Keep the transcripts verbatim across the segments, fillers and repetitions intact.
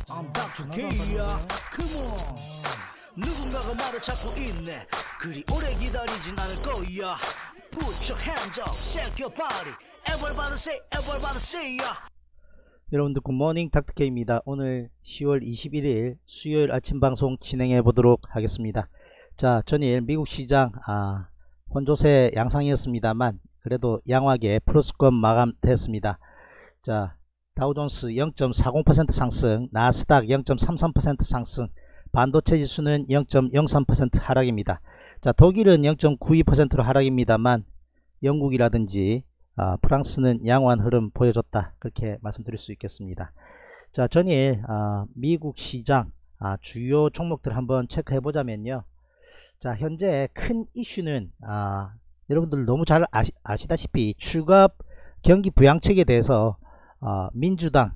I'm 닥터 K야. Come on. 누군가가 나를 찾고 있네. 그리 오래 기다리진 않을 거야. Put your hands up, shake your body. Everybody say, everybody say ya. 여러분들 굿모닝 닥터 K입니다. 오늘 시월 이십일일 수요일 아침 방송 진행해 보도록 하겠습니다. 자, 전일 미국 시장 아, 혼조세 양상이었습니다만 그래도 양호하게 플러스권 마감됐습니다. 자, 다우존스 영 점 사공 퍼센트 상승, 나스닥 영 점 삼삼 퍼센트 상승, 반도체 지수는 영 점 영삼 퍼센트 하락입니다. 자, 독일은 영 점 구이 퍼센트로 하락입니다만 영국이라든지 아, 프랑스는 양호한 흐름 보여줬다, 그렇게 말씀드릴 수 있겠습니다. 자, 전일 아, 미국 시장 아, 주요 종목들 한번 체크해 보자면요. 자, 현재 큰 이슈는 아, 여러분들 너무 잘 아시, 아시다시피 추가 경기 부양책에 대해서 아, 민주당과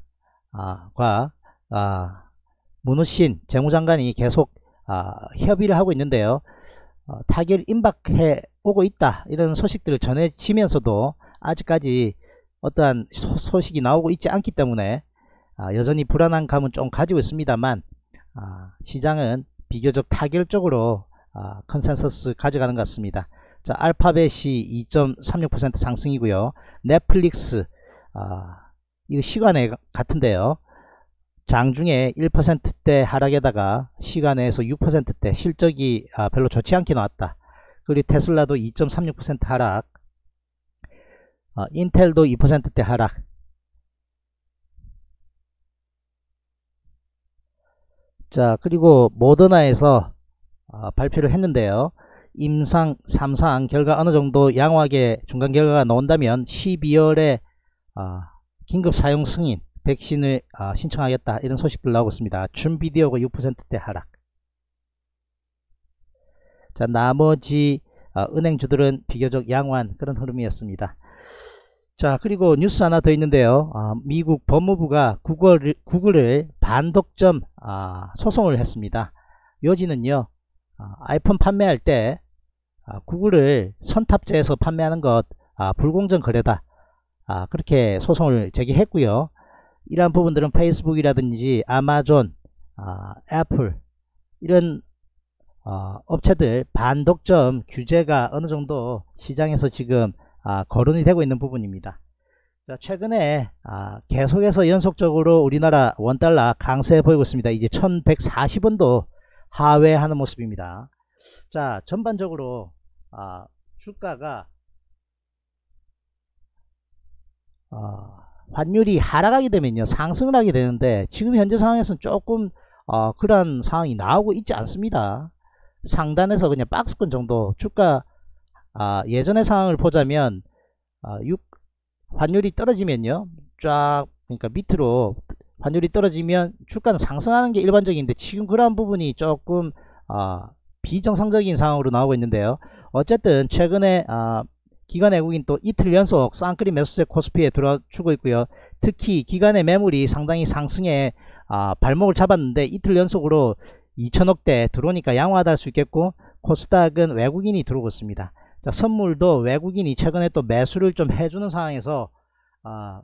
아, 문우신 재무장관이 계속 아, 협의를 하고 있는데요. 어, 타결 임박해 오고 있다, 이런 소식들을 전해지면서도 아직까지 어떠한 소, 소식이 나오고 있지 않기 때문에 아, 여전히 불안한 감은 좀 가지고 있습니다만 아, 시장은 비교적 타결적으로 아, 컨센서스 가져가는 것 같습니다. 자, 알파벳이 이 점 삼육 퍼센트 상승이고요. 넷플릭스 아, 이거 시간에 같은데요. 장중에 일 퍼센트대 하락에다가 시간에서 육 퍼센트대 실적이 아, 별로 좋지 않게 나왔다. 그리고 테슬라도 이 점 삼육 퍼센트 하락, 어, 인텔도 이 퍼센트대 하락. 자, 그리고 모더나에서 어, 발표를 했는데요. 임상 삼 상 결과 어느정도 양호하게 중간 결과가 나온다면 십이월에 어, 긴급 사용 승인 백신을 어, 신청하겠다, 이런 소식들 나오고 있습니다. 줌비디오가 육 퍼센트대 하락. 자, 나머지 어, 은행주들은 비교적 양호한 그런 흐름이었습니다. 자, 그리고 뉴스 하나 더 있는데요. 어, 미국 법무부가 구글을, 구글을 반독점 어, 소송을 했습니다. 요지는요, 어, 아이폰 판매할 때 어, 구글을 선탑재해서 판매하는 것 어, 불공정 거래다, 어, 그렇게 소송을 제기했고요. 이러한 부분들은 페이스북이라든지 아마존, 어, 애플 이런 어, 업체들 반독점 규제가 어느 정도 시장에서 지금 아, 거론이 되고 있는 부분입니다. 자, 최근에 아, 계속해서 연속적으로 우리나라 원달러 강세 보이고 있습니다. 이제 천백사십 원도 하회하는 모습입니다. 자, 전반적으로 아, 주가가 어, 환율이 하락하게 되면요 상승을 하게 되는데 지금 현재 상황에서는 조금 어, 그런 상황이 나오고 있지 않습니다. 상단에서 그냥 박스권 정도 주가 아, 예전의 상황을 보자면 아, 육, 환율이 떨어지면요 쫙, 그러니까 밑으로 환율이 떨어지면 주가는 상승하는 게 일반적인데 지금 그러한 부분이 조금 아, 비정상적인 상황으로 나오고 있는데요. 어쨌든 최근에 아, 기관 외국인 또 이틀 연속 쌍끌이 매수세 코스피에 들어주고 있고요. 특히 기관의 매물이 상당히 상승에 아, 발목을 잡았는데 이틀 연속으로 이천억대 들어오니까 양호하다 할 수 있겠고, 코스닥은 외국인이 들어오고 있습니다. 자, 선물도 외국인이 최근에 또 매수를 좀 해주는 상황에서 아,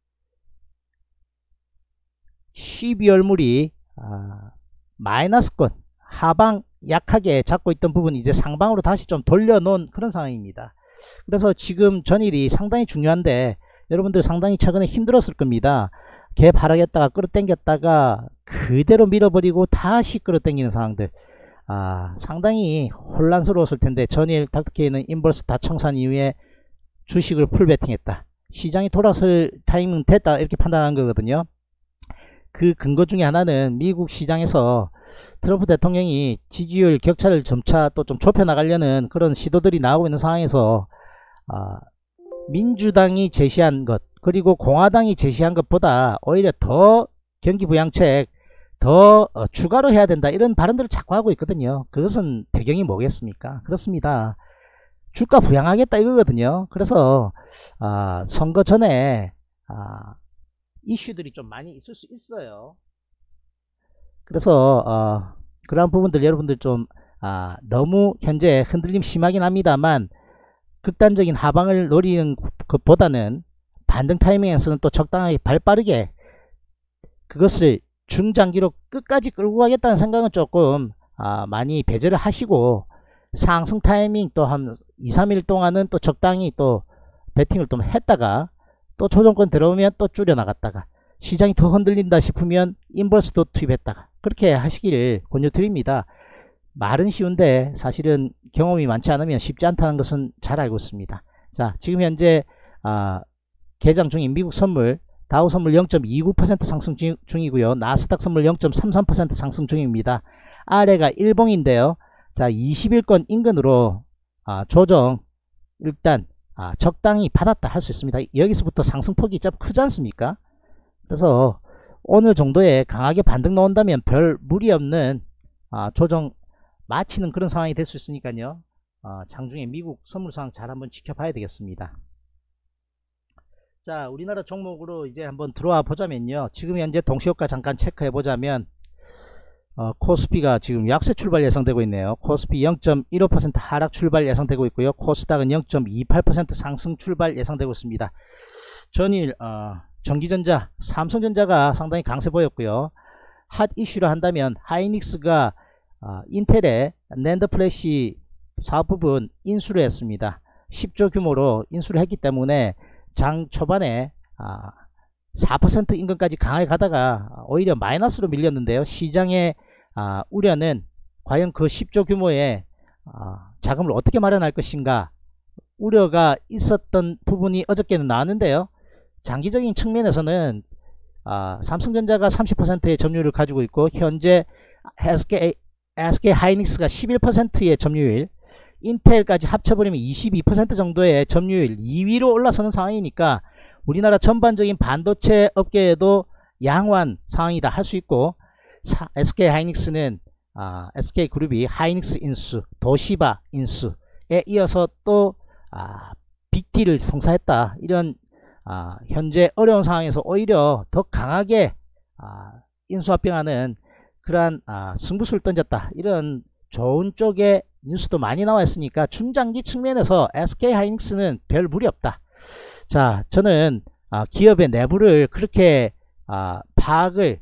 십이월물이 아, 마이너스권 하방 약하게 잡고 있던 부분이 이제 상방으로 다시 좀 돌려놓은 그런 상황입니다. 그래서 지금 전일이 상당히 중요한데 여러분들 상당히 최근에 힘들었을 겁니다. 갭 하락했다가 끌어당겼다가 그대로 밀어버리고 다시 끌어당기는 상황들, 아, 상당히 혼란스러웠을 텐데 전일 닥터케이는 인버스 다청산 이후에 주식을 풀베팅했다, 시장이 돌아설 타이밍 됐다, 이렇게 판단한 거거든요. 그 근거 중에 하나는 미국 시장에서 트럼프 대통령이 지지율 격차를 점차 또 좀 좁혀 나가려는 그런 시도들이 나오고 있는 상황에서 아, 민주당이 제시한 것 그리고 공화당이 제시한 것보다 오히려 더 경기부양책 더 어, 추가로 해야 된다, 이런 발언들을 자꾸 하고 있거든요. 그것은 배경이 뭐겠습니까? 그렇습니다. 주가 부양하겠다 이거거든요. 그래서 아, 선거 전에 아, 이슈들이 좀 많이 있을 수 있어요. 그래서 어, 그런 부분들 여러분들 좀 아, 너무 현재 흔들림 심하긴 합니다만 극단적인 하방을 노리는 것보다는 반등 타이밍에서는 또 적당하게 발빠르게 그것을 중장기로 끝까지 끌고 가겠다는 생각은 조금 아, 많이 배제를 하시고 상승 타이밍 또 한 이, 삼 일 동안은 또 적당히 또 베팅을 좀 했다가 또 조정권 들어오면 또 줄여 나갔다가 시장이 더 흔들린다 싶으면 인버스도 투입했다가 그렇게 하시기를 권유드립니다. 말은 쉬운데 사실은 경험이 많지 않으면 쉽지 않다는 것은 잘 알고 있습니다. 자, 지금 현재 아, 개장 중인 미국 선물 다우 선물 영 점 이구 퍼센트 상승 중이고요. 나스닥 선물 영 점 삼삼 퍼센트 상승 중입니다. 아래가 일봉인데요. 자, 이십 일권 인근으로 아, 조정 일단 아, 적당히 받았다 할 수 있습니다. 여기서부터 상승폭이 좀 크지 않습니까? 그래서 오늘 정도에 강하게 반등 나온다면 별 무리 없는 아, 조정 마치는 그런 상황이 될 수 있으니까요. 어, 장중에 미국 선물 상황 잘 한번 지켜봐야 되겠습니다. 자, 우리나라 종목으로 이제 한번 들어와 보자면요. 지금 현재 동시효과 잠깐 체크해 보자면 어, 코스피가 지금 약세 출발 예상되고 있네요. 코스피 영 점 일오 퍼센트 하락 출발 예상되고 있고요. 코스닥은 영 점 이팔 퍼센트 상승 출발 예상되고 있습니다. 전일 어, 전기전자, 삼성전자가 상당히 강세 보였고요. 핫 이슈로 한다면 하이닉스가 어, 인텔의 낸드 플래시 사업 부분 인수를 했습니다. 십조 규모로 인수를 했기 때문에 장 초반에 아, 사 퍼센트 인근까지 강하게 가다가 오히려 마이너스로 밀렸는데요. 시장의 아, 우려는 과연 그 십조 규모의 아, 자금을 어떻게 마련할 것인가 우려가 있었던 부분이 어저께는 나왔는데요. 장기적인 측면에서는 아, 삼성전자가 삼십 퍼센트의 점유율을 가지고 있고 현재 에스케이, 에스케이 하이닉스가 십일 퍼센트의 점유율, 인텔까지 합쳐버리면 이십이 퍼센트 정도의 점유율 이 위로 올라서는 상황이니까 우리나라 전반적인 반도체 업계에도 양호한 상황이다 할 수 있고, 사, 에스케이 하이닉스는 아, 에스케이그룹이 하이닉스 인수, 도시바 인수에 이어서 또 아, 빅딜을 성사했다. 이런 아, 현재 어려운 상황에서 오히려 더 강하게 아, 인수합병하는 그러한 아, 승부수를 던졌다. 이런 좋은 쪽의 뉴스도 많이 나와 있으니까 중장기 측면에서 에스케이 하이닉스는 별 무리 없다. 자, 저는 아, 기업의 내부를 그렇게 아, 파악을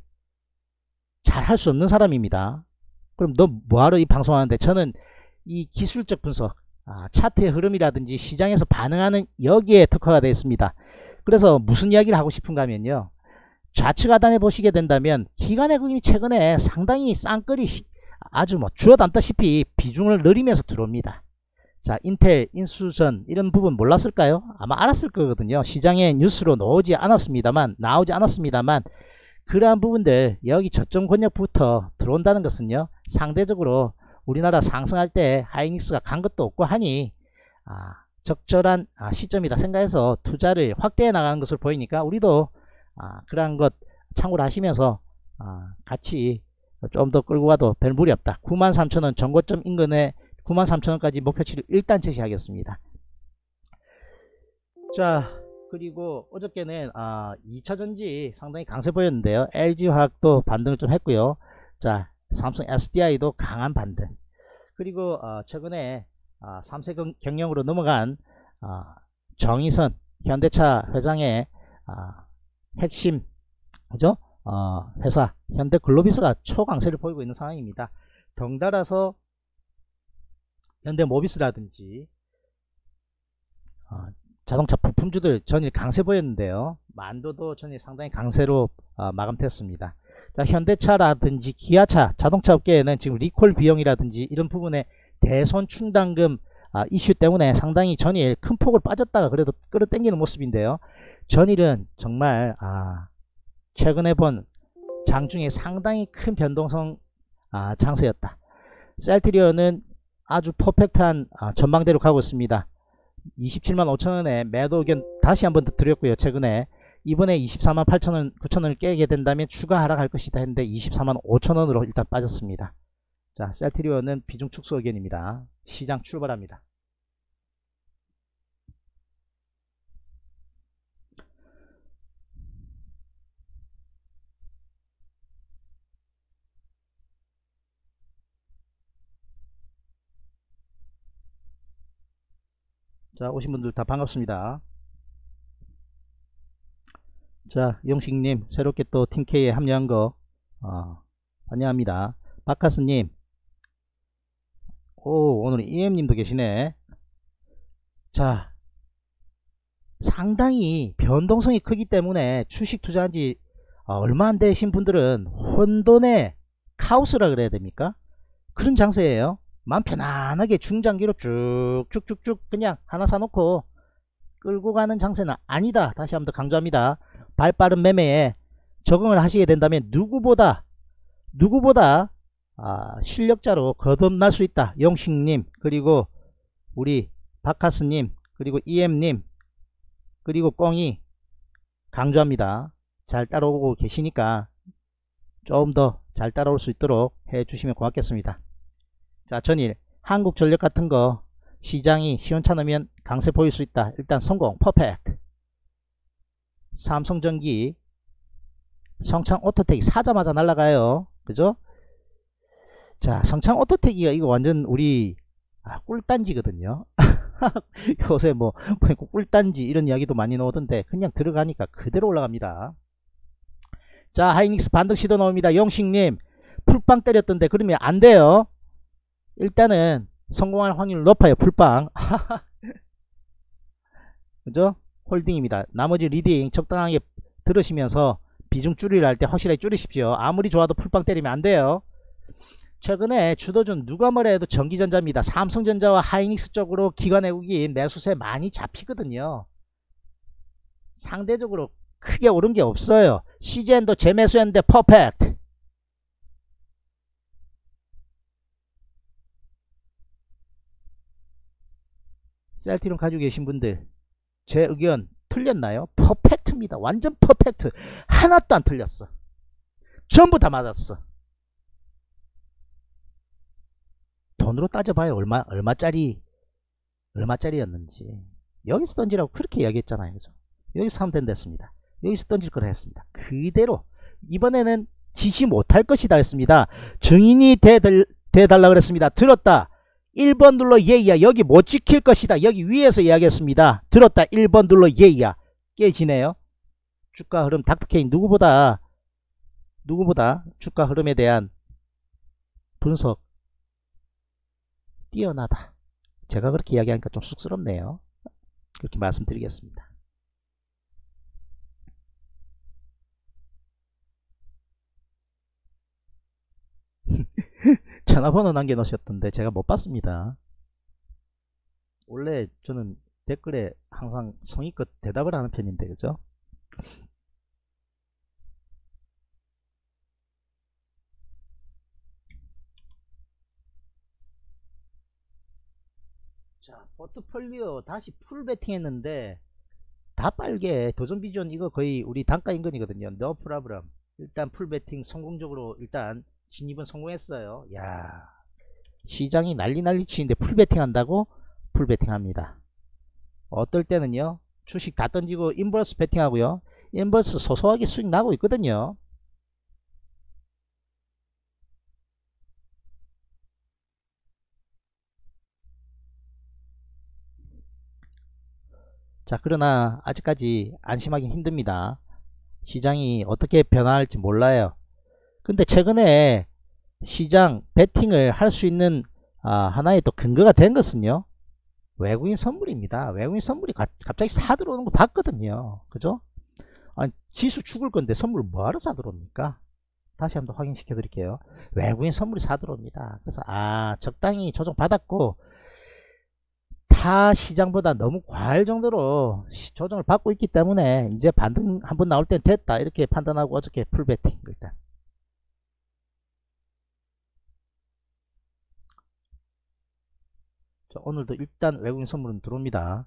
잘 할 수 없는 사람입니다. 그럼 너 뭐하러 이 방송하는데? 저는 이 기술적 분석, 아, 차트의 흐름이라든지 시장에서 반응하는 여기에 특화가 되어 있습니다. 그래서 무슨 이야기를 하고 싶은가 하면요, 좌측 하단에 보시게 된다면 기관외국인이 최근에 상당히 쌍끌이 아주 뭐 주워 담다시피 비중을 늘리면서 들어옵니다. 자, 인텔 인수전 이런 부분 몰랐을까요? 아마 알았을 거거든요. 시장에 뉴스로 나오지 않았습니다만 나오지 않았습니다만 그러한 부분들 여기 저점 권역부터 들어온다는 것은요, 상대적으로 우리나라 상승할 때 하이닉스가 간 것도 없고 하니 아, 적절한 아, 시점이다 생각해서 투자를 확대해 나가는 것을 보이니까 우리도 아, 그러한 것 참고를 하시면서 아, 같이 좀 더 끌고 가도 별 무리 없다. 구만 삼천 원 전고점 인근에 구만 삼천 원까지 목표치를 일단 제시하겠습니다. 자, 그리고 어저께는 아, 이차전지 상당히 강세 보였는데요. 엘지화학도 반등을 좀 했고요. 자, 삼성 에스디아이도 강한 반등. 그리고 어, 최근에 아, 삼 세 경영으로 넘어간 아, 정의선 현대차 회장의 아, 핵심 그죠? 어, 회사 현대글로비스가 초강세를 보이고 있는 상황입니다. 덩달아서 현대모비스라든지 어, 자동차 부품주들 전일 강세 보였는데요. 만도도 전일 상당히 강세로 어, 마감됐습니다. 자, 현대차라든지 기아차 자동차 업계에는 지금 리콜 비용이라든지 이런 부분에 대손 충당금 아, 이슈 때문에 상당히 전일 큰 폭을 빠졌다가 그래도 끌어당기는 모습인데요. 전일은 정말 아, 최근에 본 장중에 상당히 큰 변동성 아, 장세였다. 셀트리온은 아주 퍼펙트한 아, 전망대로 가고 있습니다. 이십칠만 오천 원에 매도 의견 다시 한번 드렸고요. 최근에 이번에 이십사만 팔천 원, 구천 원을 깨게 된다면 추가 하락할 것이다 했는데 이십사만 오천 원으로 일단 빠졌습니다. 자, 셀트리온은 비중 축소 의견입니다. 시장 출발합니다. 자, 오신 분들 다 반갑습니다. 자, 영식님 새롭게 또 팀K에 합류한 거 어, 환영합니다. 박카스님. 오, 오늘 이엠님도 계시네. 자, 상당히 변동성이 크기 때문에 주식 투자한 지 어, 얼마 안 되신 분들은 혼돈의 카오스라 그래야 됩니까? 그런 장세예요. 마음 편안하게 중장기로 쭉쭉쭉쭉 그냥 하나 사놓고 끌고 가는 장세는 아니다. 다시 한번 더 강조합니다. 발빠른 매매에 적응을 하시게 된다면 누구보다 누구보다 아, 실력자로 거듭날 수 있다. 영식님, 그리고 우리 박하스님, 그리고 이엠님, 그리고 꽁이 강조합니다. 잘 따라오고 계시니까 좀 더 잘 따라올 수 있도록 해 주시면 고맙겠습니다. 자, 전일 한국전력 같은 거 시장이 시원찮으면 강세 보일 수 있다. 일단 성공 퍼펙트. 삼성전기, 성창오토텍이 사자마자 날라가요. 그죠? 자, 성창오토텍이가 이거 완전 우리 아, 꿀단지거든요. 요새 뭐 꿀단지 이런 이야기도 많이 나오던데 그냥 들어가니까 그대로 올라갑니다. 자, 하이닉스 반등 시도 나옵니다. 영식님 풀빵 때렸던데 그러면 안 돼요. 일단은 성공할 확률 높아요. 풀빵. 그죠? 홀딩입니다. 나머지 리딩 적당하게 들으시면서 비중 줄이려 할 때 확실하게 줄이십시오. 아무리 좋아도 풀빵 때리면 안 돼요. 최근에 주도준 누가 뭐라 해도 전기전자입니다. 삼성전자와 하이닉스 쪽으로 기관 외국인 매수세 많이 잡히거든요. 상대적으로 크게 오른 게 없어요. 씨지엔도 재매수했는데 퍼펙트. 셀트리온 가지고 계신 분들 제 의견 틀렸나요? 퍼펙트입니다. 완전 퍼펙트. 하나도 안 틀렸어. 전부 다 맞았어. 돈으로 따져봐요. 얼마, 얼마짜리, 얼마짜리였는지. 여기서 던지라고 그렇게 이야기했잖아요. 그죠? 여기서 하면 된댔습니다. 여기서 던질 거라 했습니다. 그대로. 이번에는 지시 못할 것이다 했습니다. 증인이 대들, 대달라 그랬습니다. 들었다. 일 번 눌러 예이야. 여기 못 지킬 것이다. 여기 위에서 이야기했습니다. 들었다. 일 번 눌러 예이야. 깨지네요. 주가 흐름 닥터케인 누구보다, 누구보다 주가 흐름에 대한 분석 뛰어나다. 제가 그렇게 이야기하니까 좀 쑥스럽네요. 그렇게 말씀드리겠습니다. 전화번호 남겨놓으셨던데 제가 못 봤습니다. 원래 저는 댓글에 항상 성의껏 대답을 하는 편인데 그죠? 자, 포트폴리오 다시 풀 베팅 했는데 다 빨개. 도전 비전 이거 거의 우리 단가 인근이거든요. No problem. 일단 풀 베팅 성공적으로 일단 진입은 성공했어요. 야, 시장이 난리 난리 치는데 풀 베팅 한다고? 풀 베팅 합니다. 어떨 때는요 주식 다 던지고 인버스 베팅 하고요. 인버스 소소하게 수익 나고 있거든요. 자, 그러나 아직까지 안심하긴 힘듭니다. 시장이 어떻게 변화할지 몰라요. 근데 최근에 시장 베팅을 할 수 있는 아, 하나의 또 근거가 된 것은요 외국인 선물입니다. 외국인 선물이 가, 갑자기 사 들어오는 거 봤거든요. 그죠? 아니, 지수 죽을 건데 선물 뭐하러 사 들어옵니까? 다시 한번 확인시켜 드릴게요. 외국인 선물이 사 들어옵니다. 그래서 아, 적당히 조정 받았고 타 시장보다 너무 과할 정도로 조정을 받고 있기 때문에 이제 반등 한번 나올 땐 됐다 이렇게 판단하고 어저께 풀베팅 일단. 자, 오늘도 일단 외국인 선물은 들어옵니다.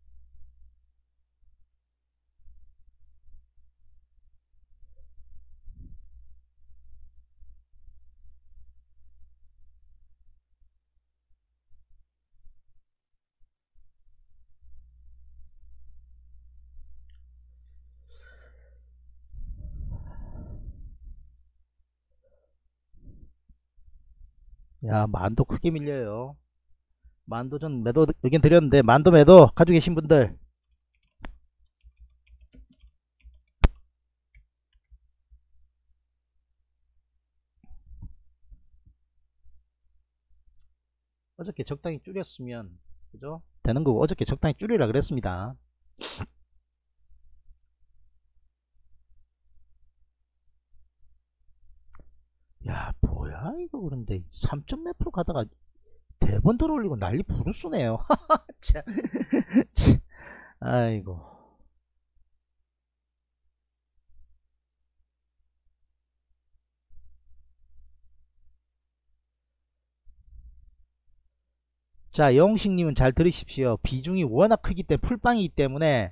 야, 만도 크게 밀려요. 만도 전 매도 의견 드렸는데 만도 매도 가지고 계신 분들 어저께 적당히 줄였으면 그죠? 되는 거고 어저께 적당히 줄이라 그랬습니다. 야 뭐야 이거. 그런데 삼 점 몇 프로 가다가 대번 들어올리고 난리 부르스네요. 참. 참. 아이고. 자, 영식님은 잘 들으십시오. 비중이 워낙 크기 때문에 풀빵이기 때문에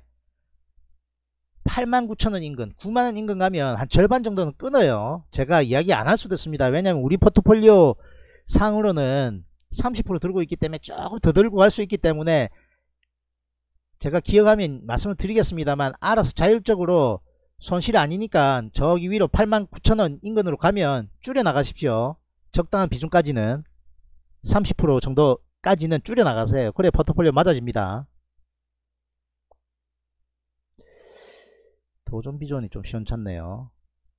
팔만 구천 원 인근, 구만 원 인근 가면 한 절반 정도는 끊어요. 제가 이야기 안 할 수도 있습니다. 왜냐면 우리 포트폴리오 상으로는 삼십 퍼센트 들고 있기 때문에 조금 더 들고 갈 수 있기 때문에 제가 기억하면 말씀을 드리겠습니다만 알아서 자율적으로 손실이 아니니까 저기 위로 팔만 구천 원 인근으로 가면 줄여 나가십시오. 적당한 비중까지는 삼십 퍼센트 정도까지는 줄여 나가세요. 그래 포트폴리오 맞아집니다. 도전 비전이 좀 시원찮네요.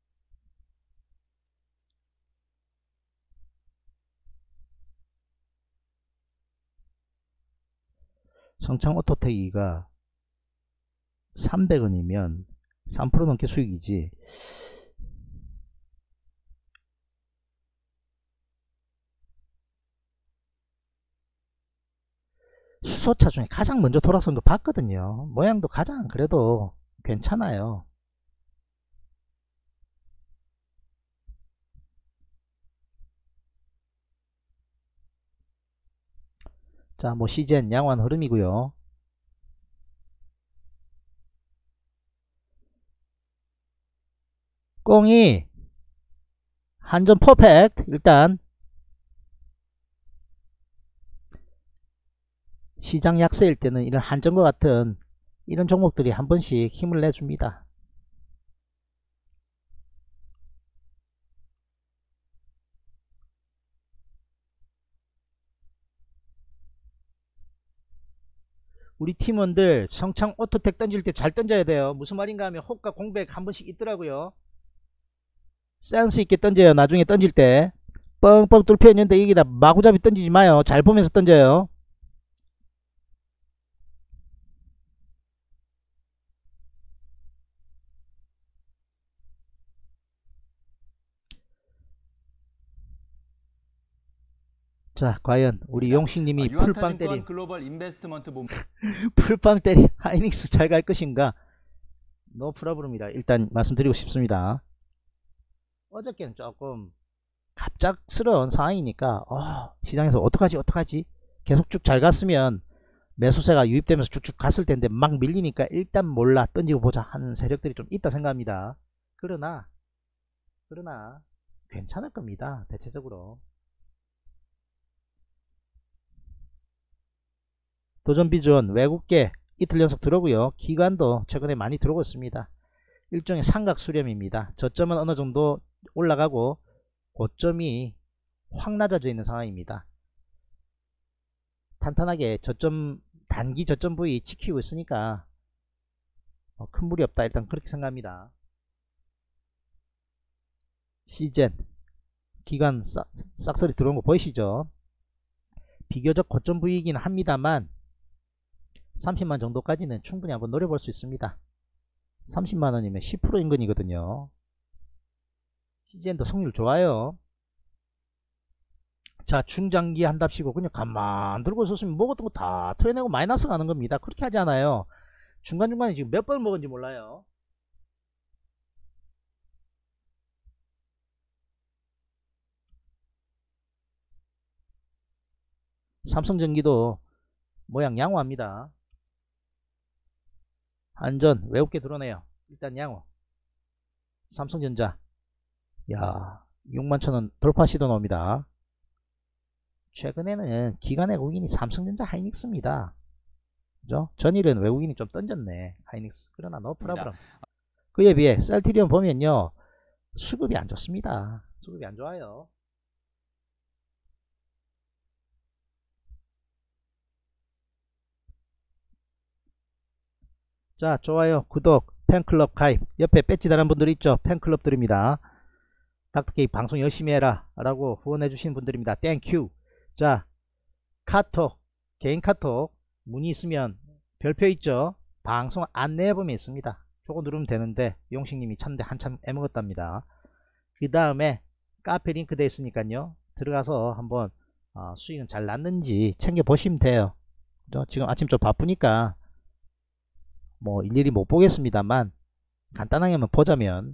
성창 오토테이가 삼백 원이면 삼 퍼센트 넘게 수익이지. 수소차 중에 가장 먼저 돌아선 거 봤거든요. 모양도 가장 그래도 괜찮아요. 자, 뭐 시젠 양호한 흐름이고요. 꽁이 한전 퍼펙트 일단 시장 약세일 때는 이런 한전과 같은 이런 종목들이 한 번씩 힘을 내줍니다. 우리 팀원들 성창 오토텍 던질 때 잘 던져야 돼요. 무슨 말인가 하면 호가 공백 한 번씩 있더라고요. 센스 있게 던져요. 나중에 던질 때 뻥뻥 뚫혀 있는데 여기다 마구잡이 던지지 마요. 잘 보면서 던져요. 자, 과연 우리 용식님이 아, 풀빵 때린 글로벌 인베스트먼트 본 풀빵 때린 하이닉스 잘 갈 것인가? 노 프라브름이라 일단 말씀드리고 싶습니다. 어저께는 조금 갑작스러운 상황이니까 어, 시장에서 어떡하지 어떡하지 계속 쭉 잘 갔으면 매수세가 유입되면서 쭉쭉 갔을 텐데 막 밀리니까 일단 몰라 던지고 보자 하는 세력들이 좀 있다 생각합니다. 그러나 그러나 괜찮을 겁니다. 대체적으로 도전 비전 외국계 이틀 연속 들어오고요. 기관도 최근에 많이 들어오고 있습니다. 일종의 삼각 수렴입니다. 저점은 어느 정도 올라가고 고점이 확 낮아져 있는 상황입니다. 탄탄하게 저점 단기 저점 부위 지키고 있으니까 어, 큰 무리 없다. 일단 그렇게 생각합니다. 시젠 기관 싹, 싹소리 들어온 거 보이시죠? 비교적 고점 부위이긴 합니다만 삼십만 정도까지는 충분히 한번 노려볼 수 있습니다. 삼십만 원이면 십 퍼센트 인근이거든요. 시젠도 성률 좋아요. 자, 중장기 한답시고 그냥 가만 들고 있었으면 먹었던 거 다 토해내고 마이너스 가는 겁니다. 그렇게 하지 않아요. 중간중간에 지금 몇 번 먹은지 몰라요. 삼성전기도 모양 양호합니다. 한전 외국계 들어오네요. 일단 양호. 삼성전자 야 육만 천원 돌파 시도 나옵니다. 최근에는 기관 외국인이 삼성전자 하이닉스입니다. 그죠? 전일은 외국인이 좀 던졌네. 하이닉스. 그러나 노 프라브럼. 그에 비해 셀트리온 보면요. 수급이 안 좋습니다. 수급이 안 좋아요. 자, 좋아요, 구독, 팬클럽 가입, 옆에 배지 달은 분들 있죠? 팬클럽들입니다. 닥터케이 방송 열심히 해라 라고 후원해 주신 분들입니다. 땡큐. 자, 카톡, 개인 카톡 문의 있으면 별표 있죠? 방송 안내해 보면 있습니다. 저거 누르면 되는데 용식님이 찾는데 한참 애먹었답니다. 그 다음에 카페 링크 되어 있으니까요, 들어가서 한번 어, 수익은 잘 났는지 챙겨 보시면 돼요. 그죠? 지금 아침 좀 바쁘니까 뭐 일일이 못 보겠습니다만 간단하게만 보자면,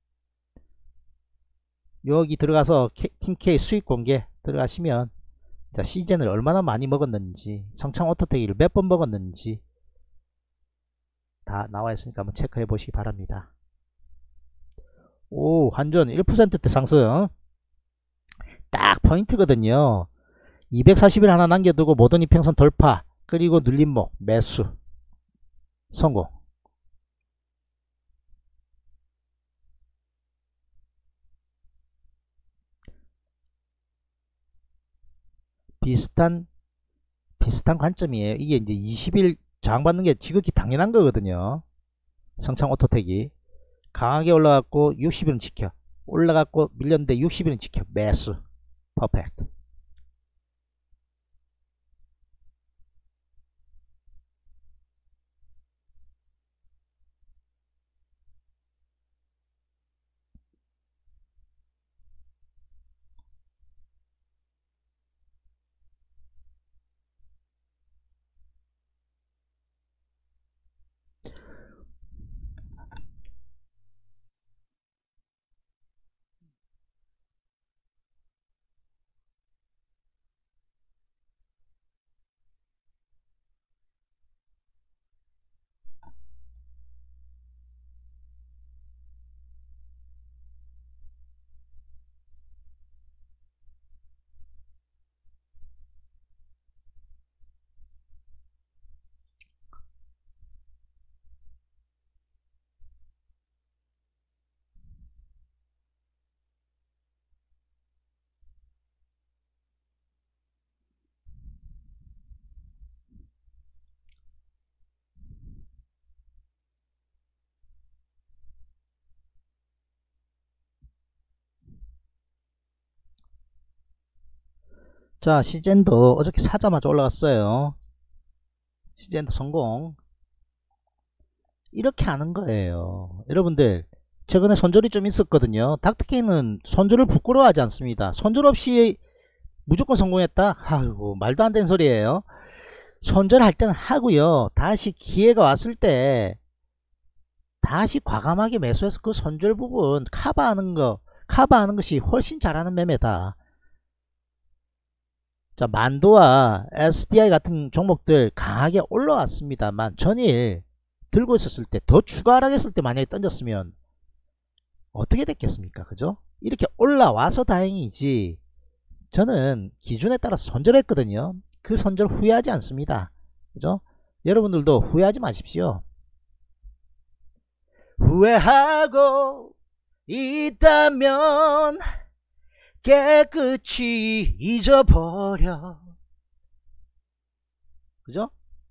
여기 들어가서 팀K 수익 공개 들어가시면 자, 시즌을 얼마나 많이 먹었는지, 성창 오토테기를 몇 번 먹었는지 다 나와 있으니까 한번 체크해 보시기 바랍니다. 오, 완전 일 퍼센트대 상승. 딱 포인트거든요. 이백사십 일 하나 남겨두고 모든 이평선 돌파, 그리고 눌림목 매수 성공. 비슷한 비슷한 관점이에요. 이게 이제 이십 일 저항받는 게 지극히 당연한 거거든요. 성창 오토텍이 강하게 올라갔고 육십 일은 지켜, 올라갔고 밀렸는데 육십 일은 지켜 매수. 퍼펙트. 자, 시젠도 어저께 사자마자 올라갔어요. 시젠도 성공. 이렇게 하는 거예요. 여러분들, 최근에 손절이 좀 있었거든요. 닥터케이는 손절을 부끄러워하지 않습니다. 손절 없이 무조건 성공했다? 아이고, 말도 안 되는 소리예요. 손절할 때는 하고요, 다시 기회가 왔을 때 다시 과감하게 매수해서 그 손절 부분 커버하는 거, 커버하는 것이 훨씬 잘하는 매매다. 자, 만도와 에스디아이 같은 종목들 강하게 올라왔습니다만 전일 들고 있었을 때, 더 추가 하락했을 때 만약에 던졌으면 어떻게 됐겠습니까? 그죠? 이렇게 올라와서 다행이지, 저는 기준에 따라서 손절했거든요. 그 손절 후회하지 않습니다. 그죠? 여러분들도 후회하지 마십시오. 후회하고 있다면 깨끗이 잊어버려. 그죠?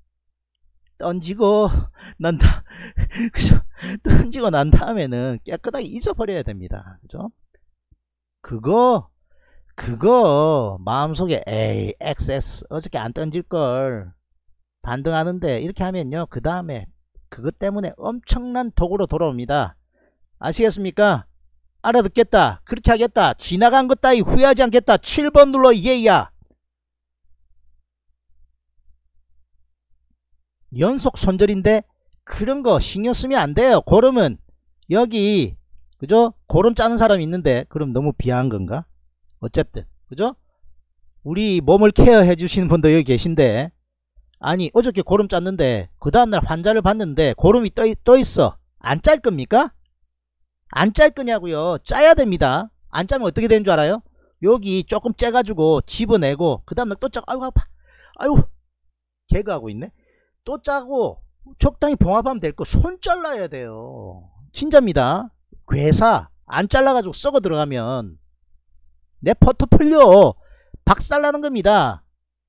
던지고 난 다, 그죠? 던지고 난 다음에는 깨끗하게 잊어버려야 됩니다. 그죠? 그거, 그거 마음속에 에이, 엑스에스 어저께 안 던질걸 반등하는데 이렇게 하면요, 그 다음에 그것 때문에 엄청난 독으로 돌아옵니다. 아시겠습니까? 알아듣겠다, 그렇게 하겠다, 지나간 것 따위 후회하지 않겠다, 칠 번 눌러 예야. 연속 손절인데 그런 거 신경 쓰면 안 돼요. 고름은 여기, 그죠? 고름 짜는 사람이 있는데 그럼 너무 비하한 건가? 어쨌든, 그죠? 우리 몸을 케어해 주시는 분도 여기 계신데, 아니 어저께 고름 짰는데 그 다음날 환자를 봤는데 고름이 떠, 떠 있어. 안 짤 겁니까? 안 짤 거냐고요? 짜야 됩니다. 안 짜면 어떻게 되는 줄 알아요? 여기 조금 째가지고 집어내고 그 다음날 또 짜고, 아이고 아파, 아이고, 개그하고 있네. 또 짜고 적당히 봉합하면 될 거 손 잘라야 돼요. 진짜입니다. 괴사 안 잘라가지고 썩어 들어가면 내 포트폴리오 박살나는 겁니다.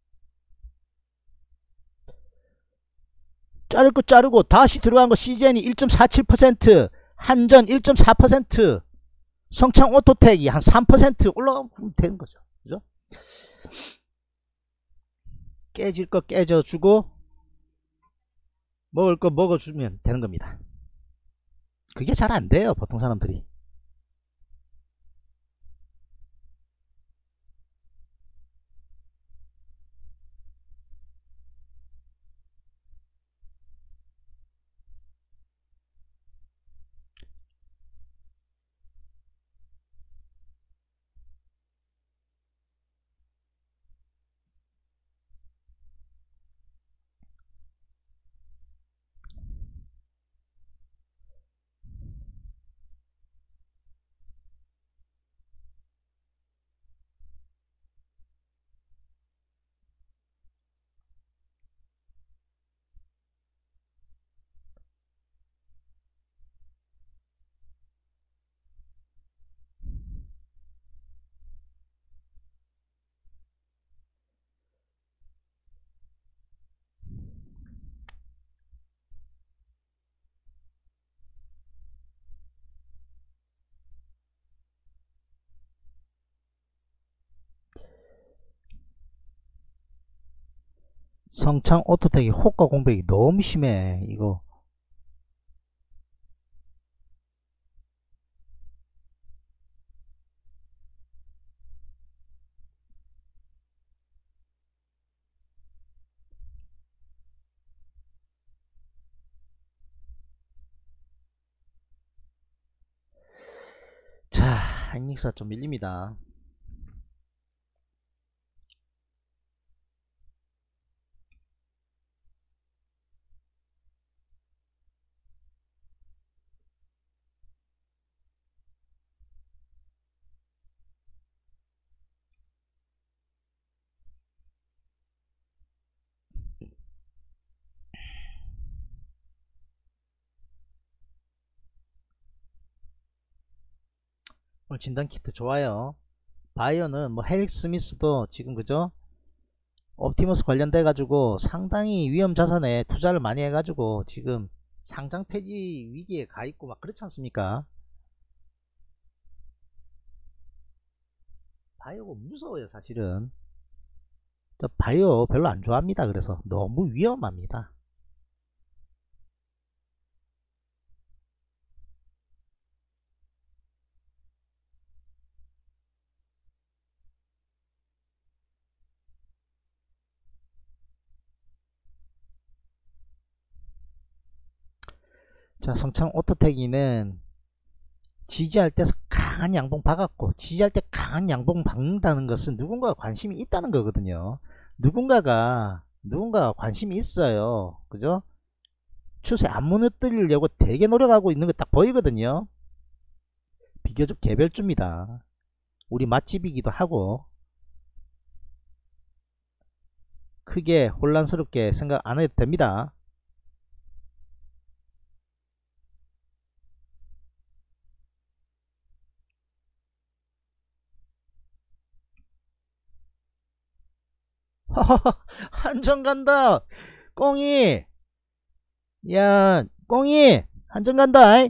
자를 거 자르고 다시 들어간 거 씨지엔이 일 점 사칠 퍼센트, 한전 일 점 사 퍼센트, 성창 오토텍이 한 삼 퍼센트 올라가면 되는 거죠. 그죠? 깨질 거 깨져주고 먹을 거 먹어주면 되는 겁니다. 그게 잘 안 돼요, 보통 사람들이. 성창 오토텍이 호가 공백이 너무 심해. 이거 자, 한익사 좀 밀립니다. 오늘 진단키트 좋아요. 바이오는 뭐 헬릭 스미스도 지금 그죠? 옵티머스 관련돼 가지고 상당히 위험 자산에 투자를 많이 해가지고 지금 상장 폐지 위기에 가 있고 막 그렇지 않습니까? 바이오가 무서워요, 사실은. 저 바이오 별로 안 좋아합니다. 그래서 너무 위험합니다. 자, 성창 오토텍이는 지지할 때 강한 양봉 박았고, 지지할 때 강한 양봉 박는다는 것은 누군가가 관심이 있다는 거거든요. 누군가가 누군가가 관심이 있어요. 그죠? 추세 안 무너뜨리려고 되게 노력하고 있는 거 딱 보이거든요. 비교적 개별주입니다. 우리 맛집이기도 하고 크게 혼란스럽게 생각 안 해도 됩니다. 한정 간다. 꽁이, 야 꽁이 한정 간다.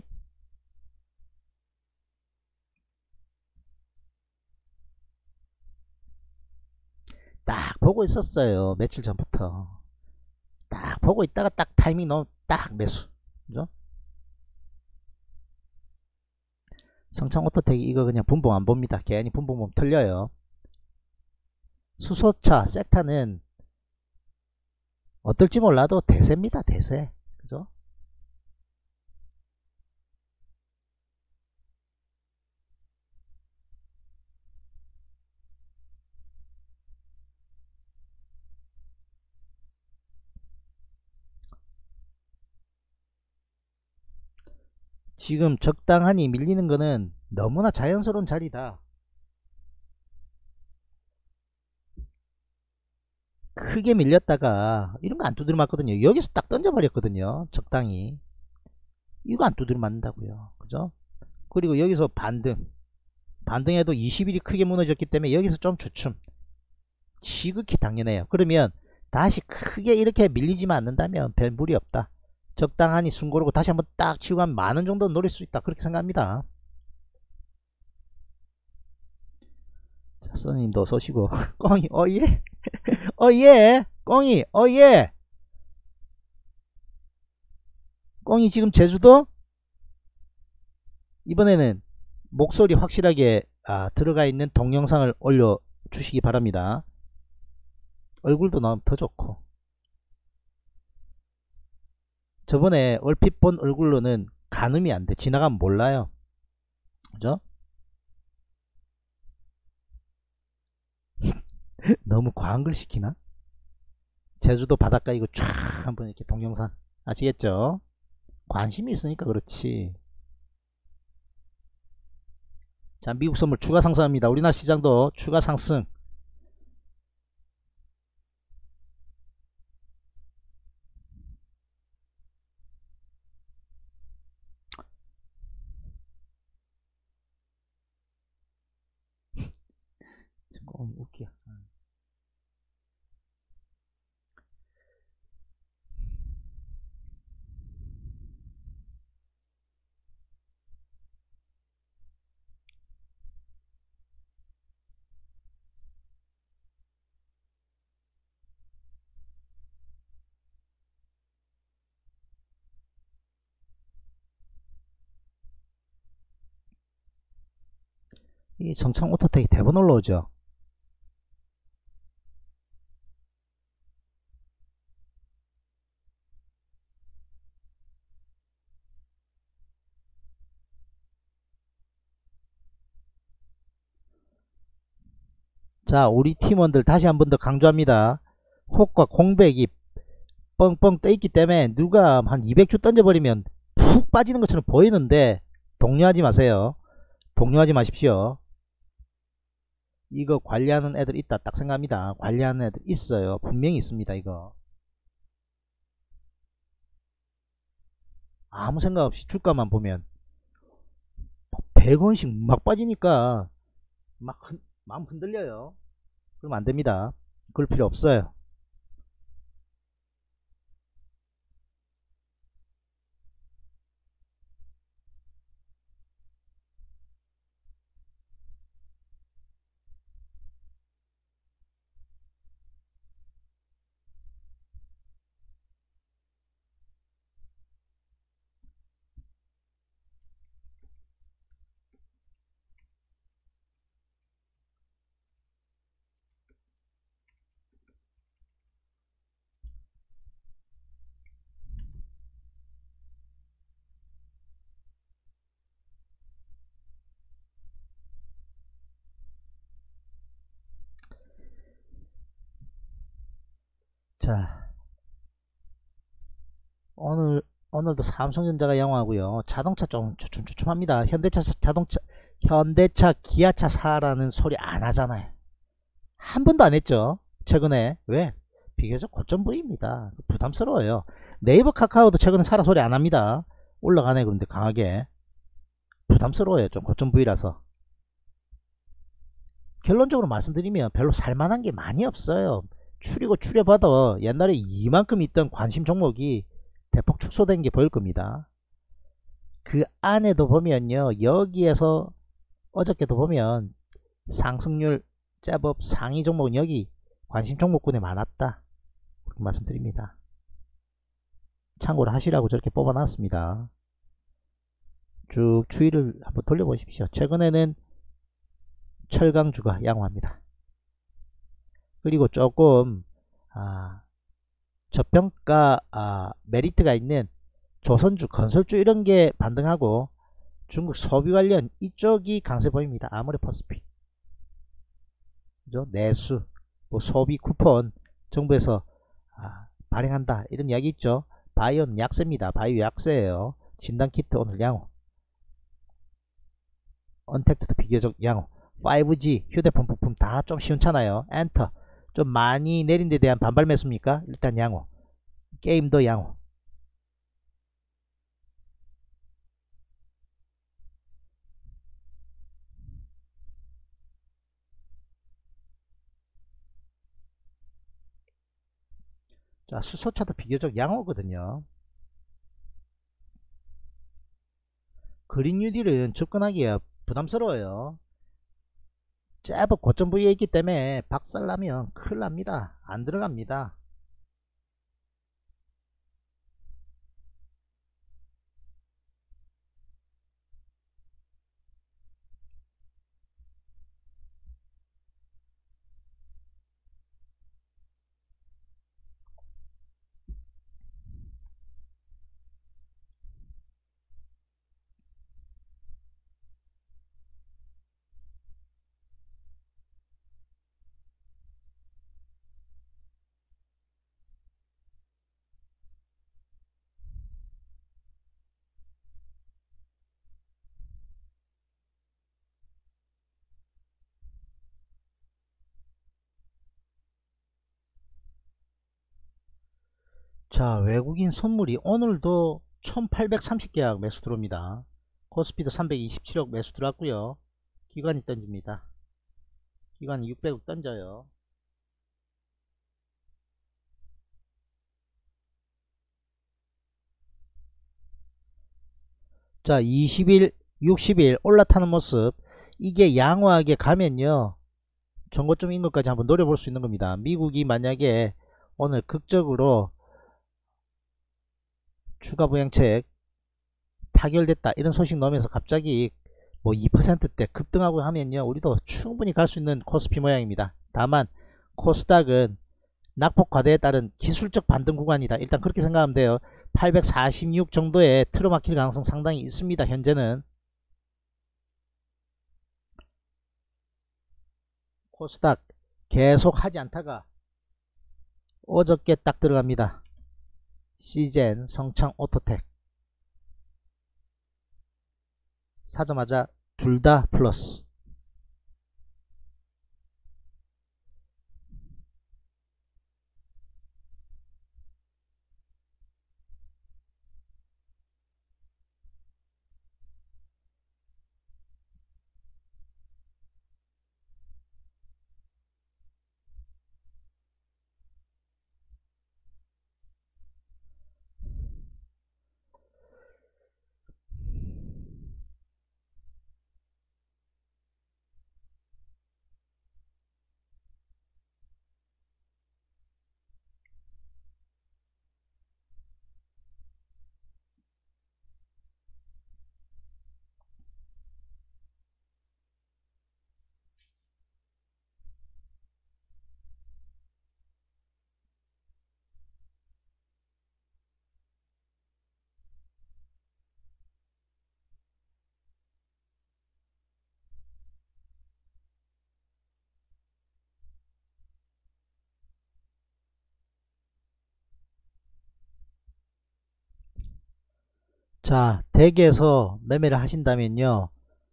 딱 보고 있었어요, 며칠 전부터. 딱 보고 있다가 딱 타이밍 넣으면 딱 매수. 그죠? 성창 오토텍이 이거 그냥 분봉 안 봅니다. 괜히 분봉 보면 틀려요. 수소차 섹타는 어떨지 몰라도 대세입니다. 대세. 그죠? 지금 적당하니 밀리는 거는 너무나 자연스러운 자리다. 크게 밀렸다가 이런 거 안 두드려 맞거든요. 여기서 딱 던져버렸거든요. 적당히. 이거 안 두드려 맞는다고요. 그죠? 그리고 여기서 반등. 반등해도 이십 일이 크게 무너졌기 때문에 여기서 좀 주춤. 지극히 당연해요. 그러면 다시 크게 이렇게 밀리지만 않는다면 별 무리 없다. 적당하니 숨 고르고 다시 한번 딱 치고 가면 만원 정도 노릴 수 있다. 그렇게 생각합니다. 자, 써님도 쏘시고 꽁이 어예 어예 꽁이 어예. 꽁이 지금 제주도? 이번에는 목소리 확실하게 아, 들어가 있는 동영상을 올려 주시기 바랍니다. 얼굴도 나오면 더 좋고. 저번에 얼핏 본 얼굴로는 가늠이 안 돼. 지나가면 몰라요. 그죠? 너무 과한 걸 시키나? 제주도 바닷가 이거 쫙 한번 이렇게 동영상 아시겠죠? 관심이 있으니까 그렇지. 자, 미국 선물 추가 상승합니다. 우리나라 시장도 추가 상승. 어, 웃겨. 이 정창 오토텍이 대번 올라오죠. 자, 우리 팀원들 다시 한 번 더 강조합니다. 혹과 공백이 뻥뻥 떠있기 때문에 누가 한 이백 주 던져버리면 푹 빠지는 것처럼 보이는데 동요하지 마세요. 동요하지 마십시오. 이거 관리하는 애들 있다 딱 생각합니다. 관리하는 애들 있어요. 분명히 있습니다. 이거 아무 생각 없이 주가만 보면 백 원씩 막 빠지니까 막 흔, 마음 흔들려요. 그러면 안됩니다. 그럴 필요 없어요. 자, 오늘 오늘도 삼성전자가 양호하고요. 자동차 좀 주춤주춤합니다. 현대차 자동차 현대차 기아차 사라는 소리 안 하잖아요. 한 번도 안 했죠. 최근에. 왜? 비교적 고점 부위입니다. 부담스러워요. 네이버 카카오도 최근에 사라 소리 안 합니다. 올라가네. 그런데 강하게 부담스러워요. 좀 고점 부위라서. 결론적으로 말씀드리면 별로 살만한 게 많이 없어요. 추리고 추려봐도 옛날에 이만큼 있던 관심 종목이 대폭 축소된 게 보일 겁니다. 그 안에도 보면요, 여기에서 어저께도 보면 상승률 제법 상위 종목은 여기 관심 종목군에 많았다, 그렇게 말씀드립니다. 참고로 하시라고 저렇게 뽑아놨습니다. 쭉 추이를 한번 돌려보십시오. 최근에는 철강주가 양호합니다. 그리고 조금 아, 저평가 아, 메리트가 있는 조선주, 건설주 이런 게 반등하고 중국 소비 관련 이쪽이 강세 보입니다. 아모레퍼스픽, 그죠? 내수, 뭐 소비 쿠폰 정부에서 아, 발행한다 이런 이야기 있죠. 바이오는 약세입니다. 바이오 약세예요. 진단키트 오늘 양호. 언택트도 비교적 양호. 파이브지 휴대폰 부품 다 좀 시원찮아요. 엔터 좀 많이 내린 데 대한 반발 매수입니까? 일단 양호. 게임도 양호. 자, 수소차도 비교적 양호거든요. 그린 뉴딜은 접근하기가 부담스러워요. 제법 고점 부위에 있기 때문에 박살나면 큰일 납니다. 안 들어갑니다. 자, 외국인 선물이 오늘도 천팔백삼십 계약 매수 들어옵니다. 코스피도 삼백이십칠억 매수 들어왔고요. 기관이 던집니다. 기관이 육백억 던져요. 자, 이십 일, 육십 일 올라타는 모습. 이게 양호하게 가면요, 전고점인 것까지 한번 노려볼 수 있는 겁니다. 미국이 만약에 오늘 극적으로 추가 부양책 타결됐다 이런 소식 나오면서 갑자기 뭐 이 퍼센트대 급등하고 하면요, 우리도 충분히 갈 수 있는 코스피 모양입니다. 다만 코스닥은 낙폭 과대에 따른 기술적 반등 구간이다, 일단 그렇게 생각하면 돼요. 팔백사십육 정도에 틀어막힐 가능성 상당히 있습니다. 현재는 코스닥 계속 하지 않다가 어저께 딱 들어갑니다. 시젠, 성창, 오토텍 사자마자 둘 다 플러스. 자, 덱에서 매매를 하신다면요,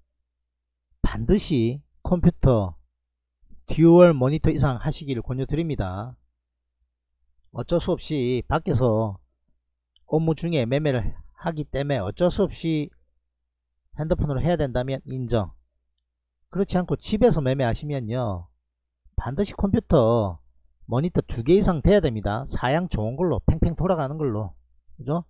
반드시 컴퓨터 듀얼 모니터 이상 하시기를 권유드립니다. 어쩔 수 없이 밖에서 업무 중에 매매를 하기 때문에 어쩔 수 없이 핸드폰으로 해야 된다면 인정. 그렇지 않고 집에서 매매하시면요, 반드시 컴퓨터 모니터 두 개 이상 돼야 됩니다. 사양 좋은 걸로 팽팽 돌아가는 걸로, 그죠?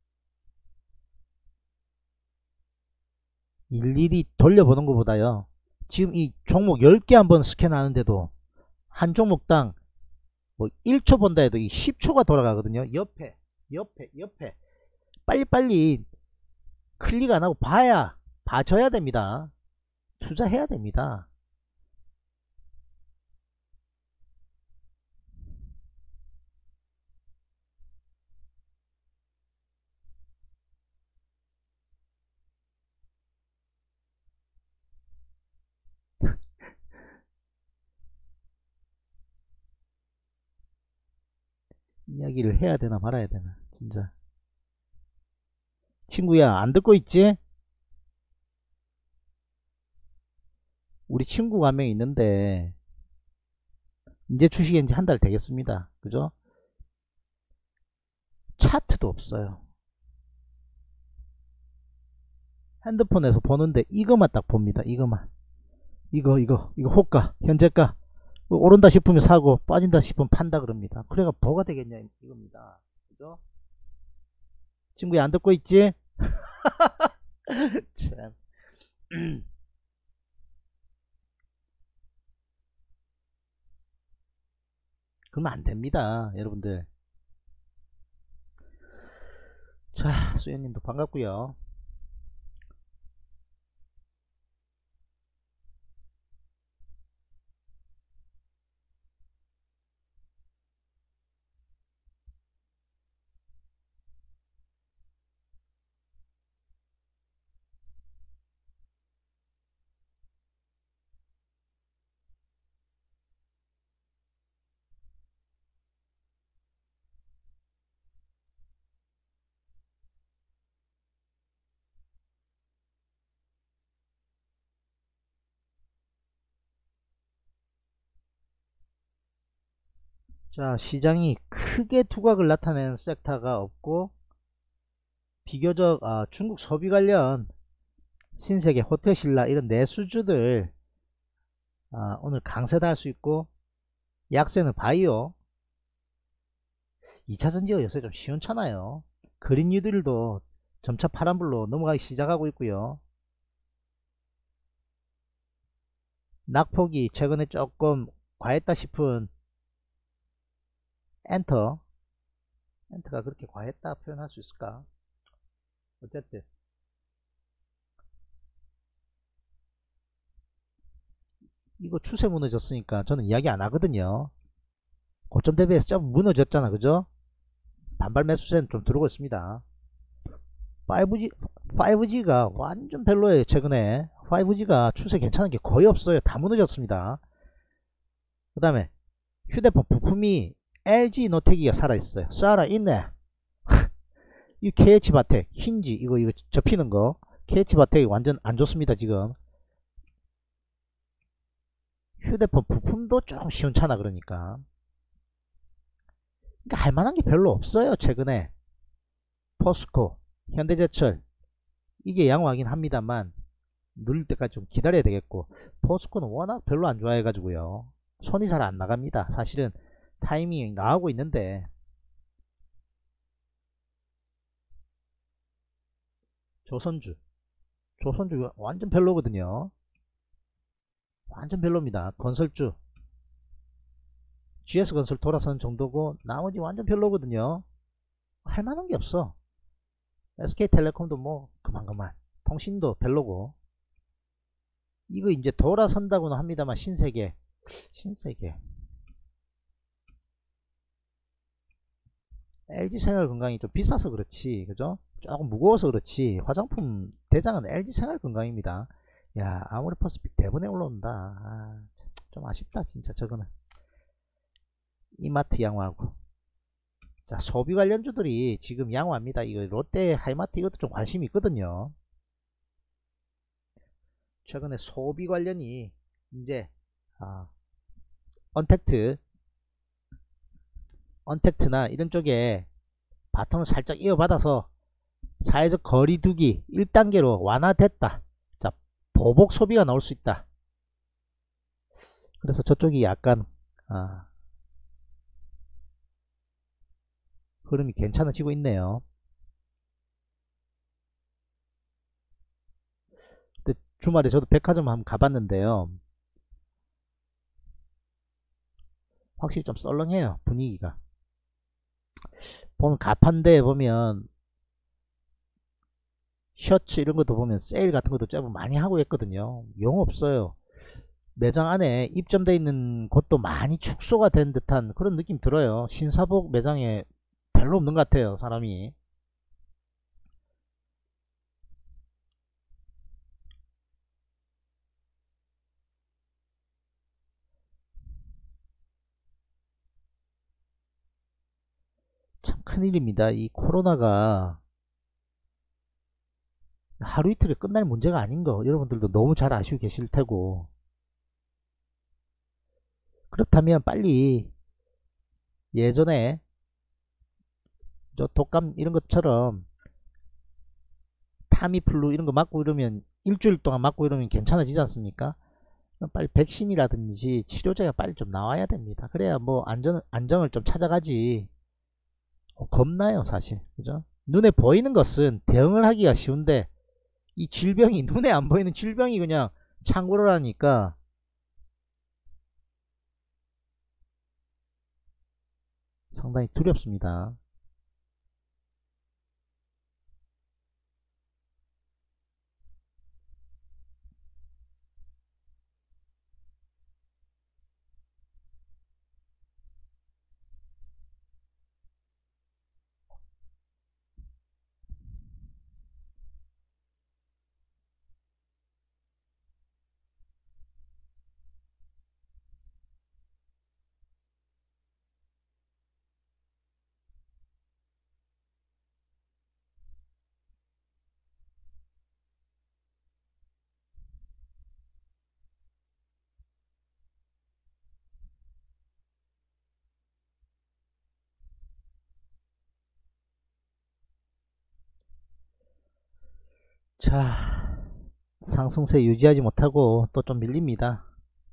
일일이 돌려보는 것보다요, 지금 이 종목 열 개 한번 스캔하는데도 한 종목당 뭐 일 초 본다 해도 이 십 초가 돌아가거든요. 옆에 옆에 옆에 빨리빨리 클릭 안하고 봐야 봐줘야 됩니다. 투자해야 됩니다. 이야기를 해야 되나 말아야 되나 진짜. 친구야, 안 듣고 있지? 우리 친구가 한 명 있는데 이제 주식인 지 한 달 되겠습니다. 그죠? 차트도 없어요. 핸드폰에서 보는데 이거만 딱 봅니다. 이거만. 이거 이거 이거 호가 현재가 오른다 싶으면 사고 빠진다 싶으면 판다 그럽니다. 그래가 뭐가 되겠냐 이겁니다. 그죠? 친구야, 안 듣고 있지? 참. 그러면 안 됩니다, 여러분들. 자, 수현님도 반갑고요. 자, 시장이 크게 두각을 나타내는 섹터가 없고 비교적 아, 중국 소비 관련 신세계, 호텔신라 이런 내수주들 아, 오늘 강세다 할 수 있고, 약세는 바이오, 이차전지가 요새 좀 시원찮아요. 그린 뉴딜도 점차 파란불로 넘어가기 시작하고 있고요. 낙폭이 최근에 조금 과했다 싶은 엔터, 엔터가 그렇게 과했다 표현할 수 있을까? 어쨌든 이거 추세 무너졌으니까 저는 이야기 안 하거든요. 고점 대비해서 좀 무너졌잖아, 그죠? 반발 매수세는 좀 들어오고 있습니다. 파이브지, 파이브지가 완전 별로예요. 최근에 파이브지가 추세 괜찮은 게 거의 없어요. 다 무너졌습니다. 그 다음에 휴대폰 부품이 엘지 노텍이가 살아있어요. 살아있네. 이 케이에이치 바텍 힌지 이거 이거 접히는 거 케이에이치 바텍이 완전 안 좋습니다. 지금 휴대폰 부품도 좀 시원찮아. 그러니까 그러니까 할만한 게 별로 없어요. 최근에 포스코, 현대제철 이게 양호하긴 합니다만 누릴 때까지 좀 기다려야 되겠고, 포스코는 워낙 별로 안 좋아해 가지고요 손이 잘 안 나갑니다. 사실은 타이밍이 나오고 있는데, 조선주 조선주 완전 별로거든요. 완전 별로입니다. 건설주 지에스건설 돌아서는 정도고 나머지 완전 별로거든요. 할만한 게 없어. 에스케이텔레콤도 뭐 그만 그만, 통신도 별로고. 이거 이제 돌아선다고는 합니다만 신세계 신세계 엘지생활건강이 좀 비싸서 그렇지, 그죠? 조금 무거워서 그렇지 화장품 대장은 엘지생활건강입니다. 야, 아모레퍼시픽 대번에 올라온다. 아, 좀 아쉽다 진짜. 저거는 이마트 양호하고. 자, 소비 관련주들이 지금 양호합니다. 이거 롯데, 하이마트 이것도 좀 관심이 있거든요. 최근에 소비 관련이 이제 아, 언택트 언택트나 이런 쪽에 바통을 살짝 이어받아서 사회적 거리두기 일 단계로 완화됐다. 자, 보복 소비가 나올 수 있다. 그래서 저쪽이 약간 아, 흐름이 괜찮아지고 있네요. 근데 주말에 저도 백화점 한번 가봤는데요. 확실히 좀 썰렁해요. 분위기가. 보면 가판대에 보면 셔츠 이런 것도 보면 세일 같은 것도 좀 많이 하고 있거든요. 용 없어요. 매장 안에 입점되어 있는 곳도 많이 축소가 된 듯한 그런 느낌 들어요. 신사복 매장에 별로 없는 것 같아요. 사람이. 참 큰일입니다. 이 코로나가 하루 이틀에 끝날 문제가 아닌 거 여러분들도 너무 잘 아시고 계실 테고, 그렇다면 빨리 예전에 저 독감 이런 것처럼 타미플루 이런 거 맞고 이러면 일주일 동안 맞고 이러면 괜찮아지지 않습니까? 빨리 백신이라든지 치료제가 빨리 좀 나와야 됩니다. 그래야 뭐 안전, 안정을 좀 찾아가지. 어, 겁나요 사실. 그죠? 눈에 보이는 것은 대응을 하기가 쉬운데 이 질병이 눈에 안 보이는 질병이 그냥 창궐을 하니까 상당히 두렵습니다. 자, 상승세 유지하지 못하고 또 좀 밀립니다.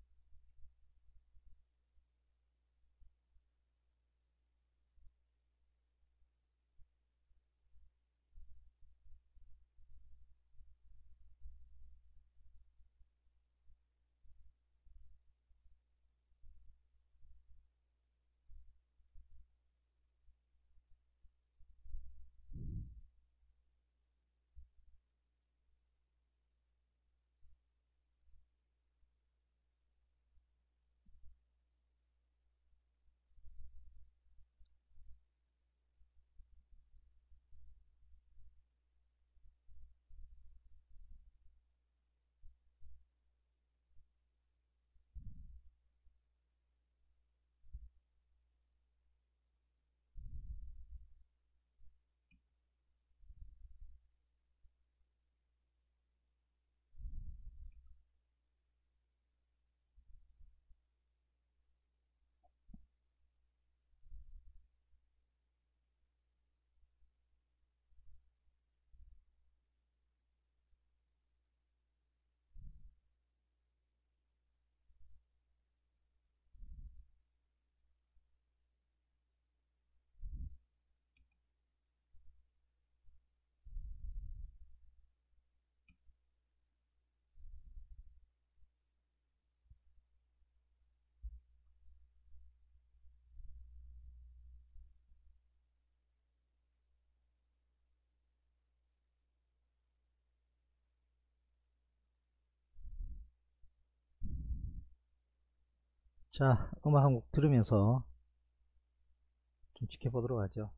자, 음악 한 곡 들으면서 좀 지켜보도록 하죠.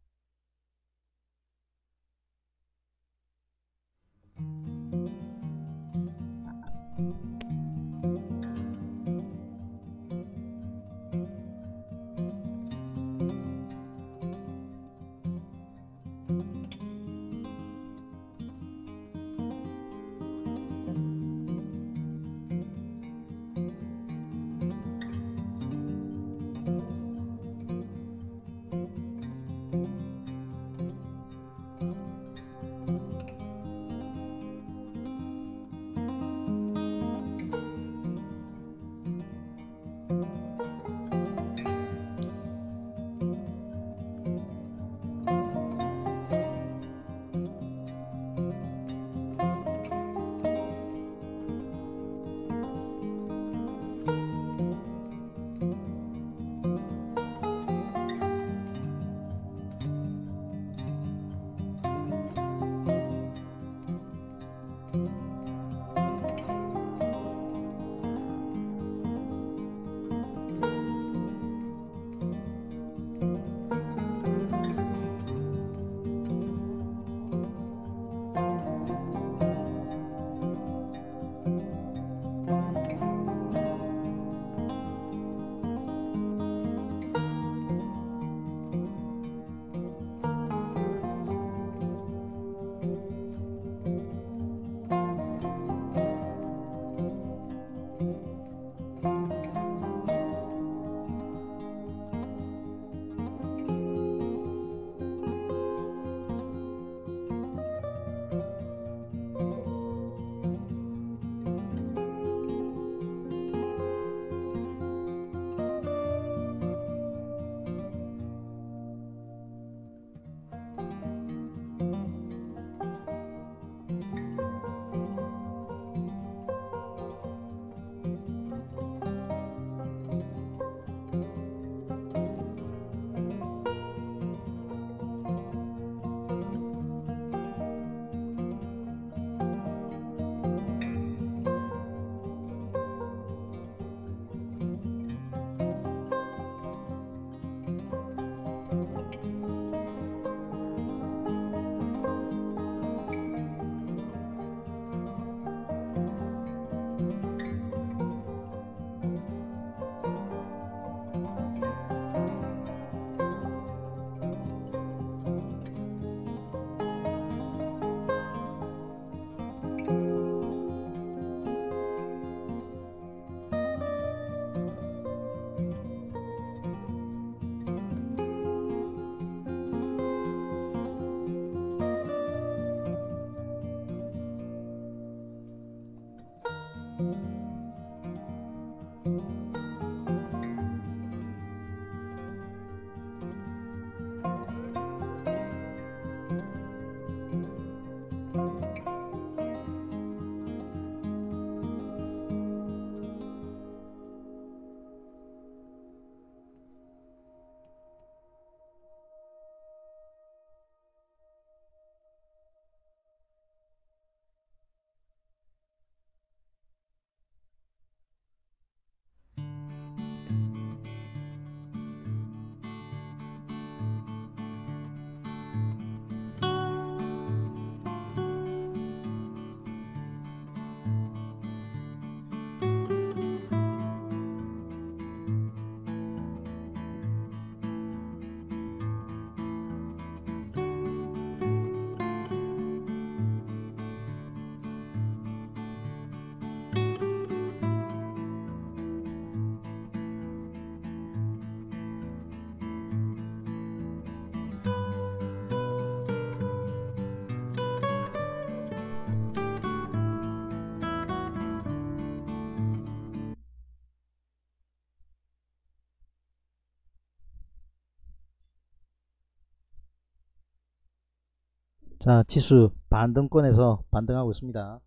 자, 지수 반등권에서 반등하고 있습니다.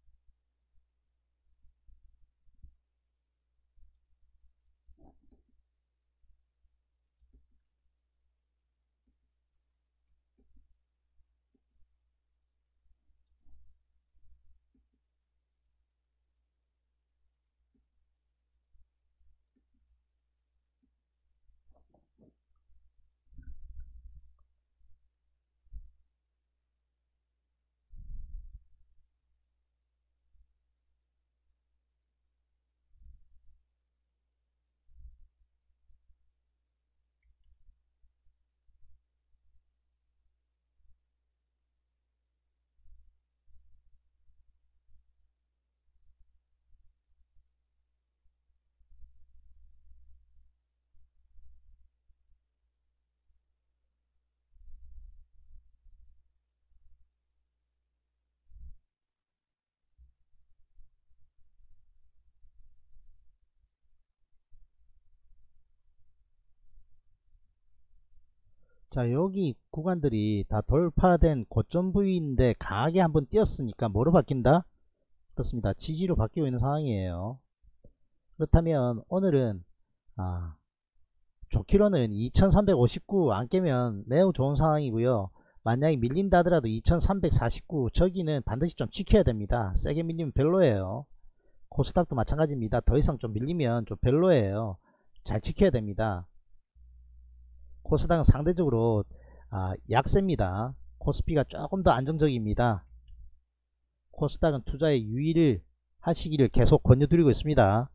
자, 여기 구간들이 다 돌파된 고점 부위인데 강하게 한번 뛰었으니까 뭐로 바뀐다? 그렇습니다. 지지로 바뀌고 있는 상황이에요. 그렇다면 오늘은 아, 좋기로는 이천삼백오십구 안 깨면 매우 좋은 상황이고요. 만약에 밀린다 하더라도 이천삼백사십구 저기는 반드시 좀 지켜야 됩니다. 세게 밀리면 별로예요. 코스닥도 마찬가지입니다. 더 이상 좀 밀리면 좀 별로예요. 잘 지켜야 됩니다. 코스닥은 상대적으로 아, 약세입니다. 코스피가 조금 더 안정적입니다. 코스닥은 투자에 유의를 하시기를 계속 권유드리고 있습니다.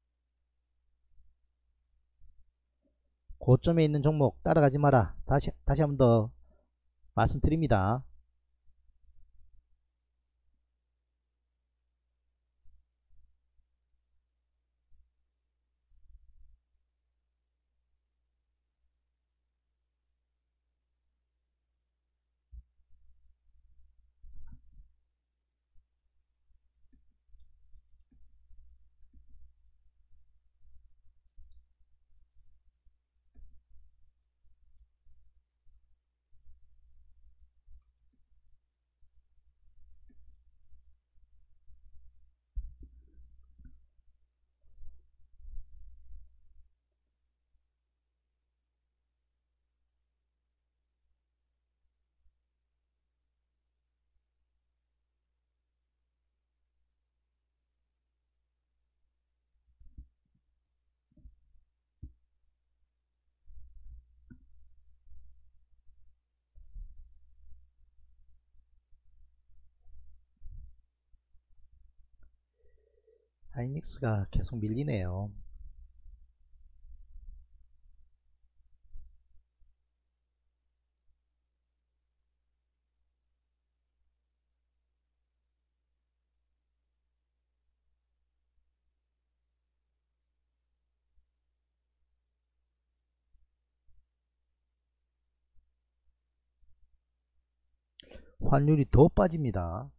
고점에 있는 종목 따라가지 마라. 다시 다시 한 번 더 말씀드립니다. 하이닉스가 계속 밀리네요. 환율이 더 빠집니다.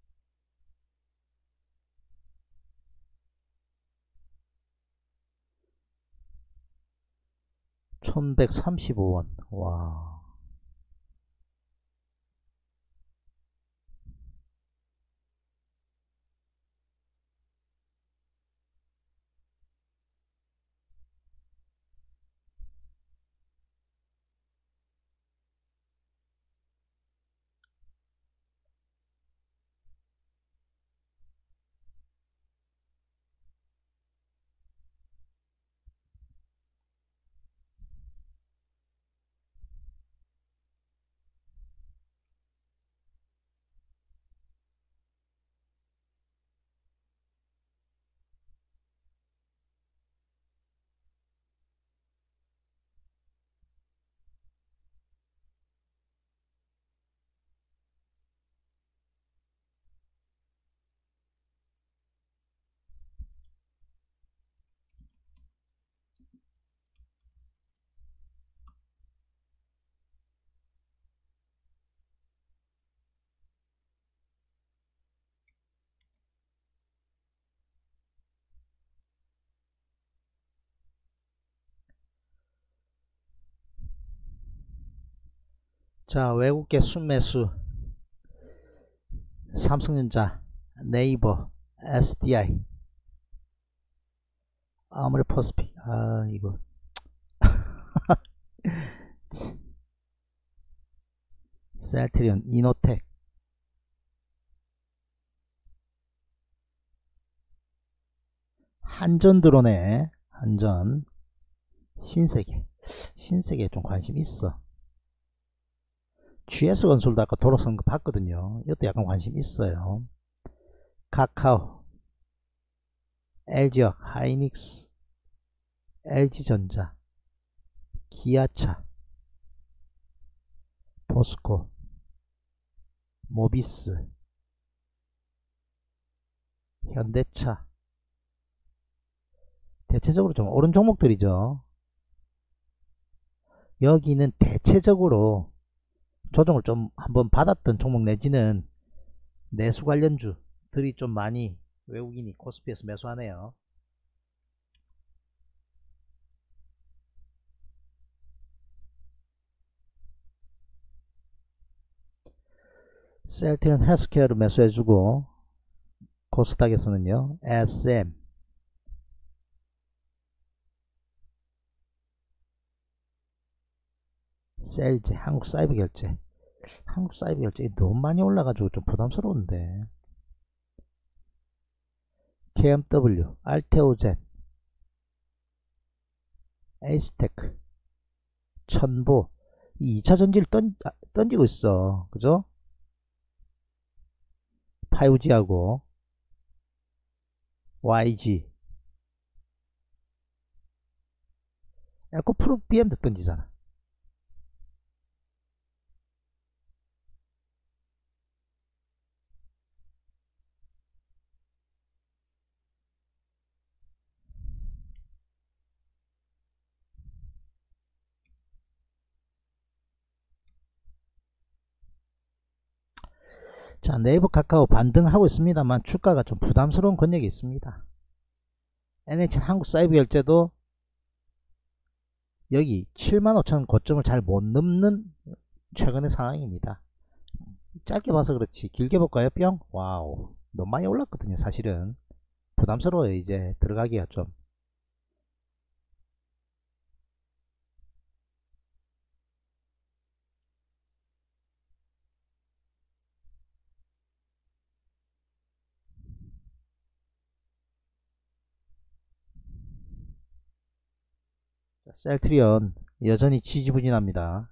천백삼십오 원. 와. 자, 외국계 순매수 삼성전자, 네이버, 에스디아이, 아무리 퍼스픽. 아 이거 셀트리온, 이노텍, 한전 들어오네. 한전, 신세계. 신세계에 좀 관심 있어. 지에스건설도 아까 돌아선 거 봤거든요. 이것도 약간 관심 있어요. 카카오, 엘지역, 하이닉스, 엘지전자, 기아차, 포스코, 모비스, 현대차. 대체적으로 좀 오른 종목들이죠. 여기는 대체적으로 조정을 좀 한번 받았던 종목 내지는 내수 관련주들이 좀 많이 외국인이 코스피에서 매수하네요. 셀트리온 헬스케어를 매수해주고, 코스닥에서는요 에스엠, 셀제, 한국사이버결제. 한국사이버결제가 너무 많이 올라가지고 좀 부담스러운데. 케이엠더블유, 알테오젠, 에이스테크, 천보. 이 이차 전지를 던, 아, 던지고 있어. 그죠? 파이오지하고 와이지, 에코프로 비엠도 던지잖아. 자, 네이버, 카카오 반등하고 있습니다만 주가가 좀 부담스러운 권역이 있습니다. 엔에이치엔 한국사이버결제도 여기 칠만 오천 고점을 잘 못 넘는 최근의 상황입니다. 짧게 봐서 그렇지 길게 볼까요? 뿅. 와우, 너무 많이 올랐거든요. 사실은 부담스러워요. 이제 들어가기가 좀. 셀트리온 여전히 지지부진합니다.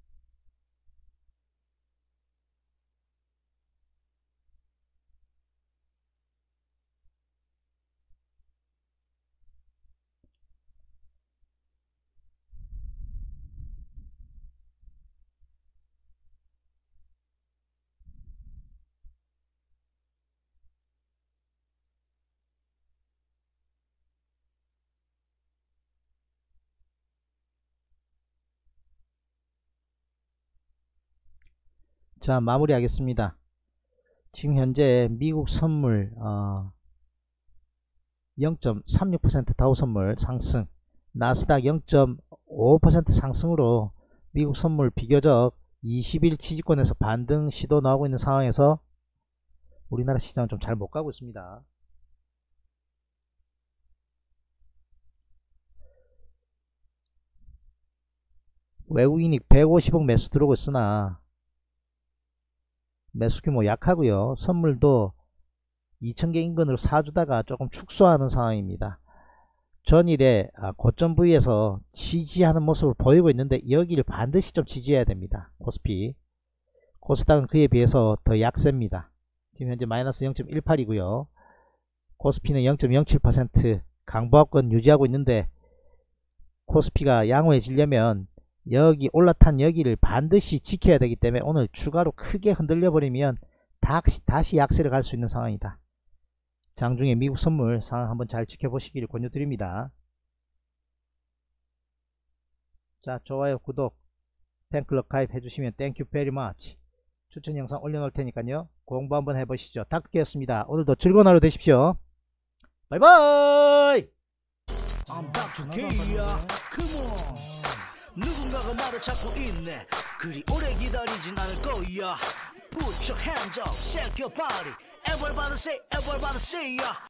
자, 마무리 하겠습니다. 지금 현재 미국 선물 어, 영 점 삼육 퍼센트 다우 선물 상승, 나스닥 영 점 오 퍼센트 상승으로 미국 선물 비교적 이십 일 지지권에서 반등 시도 나오고 있는 상황에서 우리나라 시장은 좀 잘 못가고 있습니다. 외국인이 백오십억 매수 들어오고 있으나 매수규모 약하고요. 선물도 이천 개 인근으로 사주다가 조금 축소하는 상황입니다. 전일에 고점 부위에서 지지하는 모습을 보이고 있는데 여기를 반드시 좀 지지해야 됩니다. 코스피, 코스닥은 그에 비해서 더 약세입니다. 지금 현재 마이너스 영 점 일팔이고요 코스피는 영 점 영칠 퍼센트 강보합권 유지하고 있는데 코스피가 양호해지려면 여기 올라탄 여기를 반드시 지켜야 되기 때문에 오늘 추가로 크게 흔들려 버리면 다시, 다시 약세를 갈 수 있는 상황이다. 장중에 미국 선물 상황 한번 잘 지켜보시길 권유드립니다. 자, 좋아요, 구독, 팬클럽 가입해 주시면 땡큐 베리 마치. 추천 영상 올려놓을 테니까요 공부 한번 해보시죠. 닥터케였습니다. 오늘도 즐거운 하루 되십시오. 바이바이. I'm Doctor K야. Come on. 누군가가 나를 찾고 있네. 그리 오래 기다리진 않을 거야. Put your hands up, shake your body. Everybody say, everybody say, yeah.